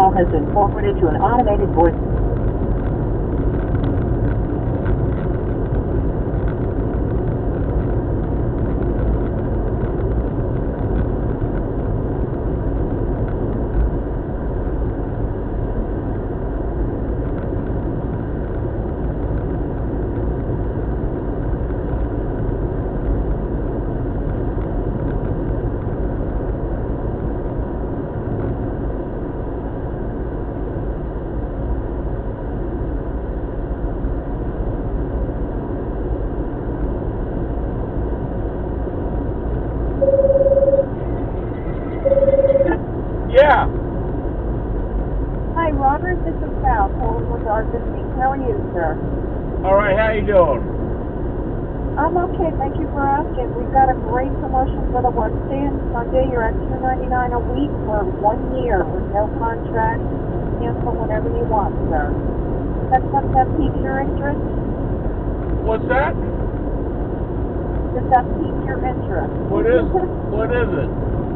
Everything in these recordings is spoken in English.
call has been forwarded to an automated voice. Yeah. Hi, Robert. This is Val calling with our visiting. How are you, sir? All right. How you doing? I'm okay. Thank you for asking. We've got a great promotion for the Wednesday and Sunday. You're at $2.99 a week for 1 year with no contract. Cancel whenever you want, sir. That's something that piques your interest? What's that? Does that pique your interest? What is it?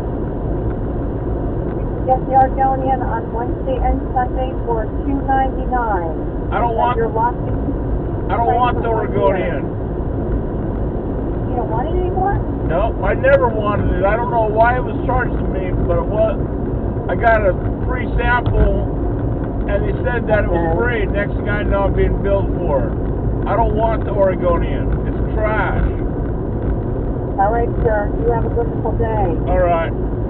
Get the Argonian on Wednesday and Sunday for $2.99. I don't want. You're locked in. I don't want the Oregonian. You don't want it anymore? No, I never wanted it. I don't know why it was charged to me, but it was. I got a free sample, and they said that it was free. Next thing I know, I'm being billed for it. I don't want the Oregonian. It's trash. All right, sir. You have a wonderful day. All right.